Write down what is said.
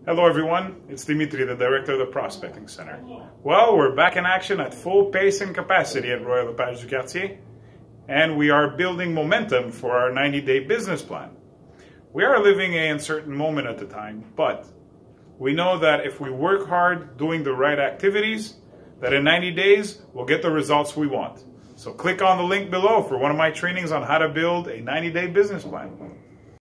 Hello everyone, it's Dimitri, the Director of the Prospecting Center. Well, we're back in action at full pace and capacity at LePage Du Quartier, and we are building momentum for our 90-day business plan. We are living an uncertain moment at the time, but we know that if we work hard doing the right activities, that in 90 days we'll get the results we want. So click on the link below for one of my trainings on how to build a 90-day business plan.